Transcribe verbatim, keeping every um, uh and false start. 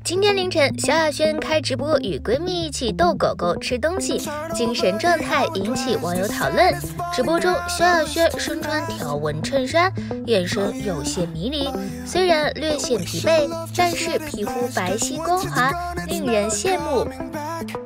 今天凌晨，萧亚轩开直播与闺蜜一起逗狗狗吃东西，精神状态引起网友讨论。直播中，萧亚轩身穿条纹衬衫，眼神有些迷离，虽然略显疲惫，但是皮肤白皙光滑，令人羡慕。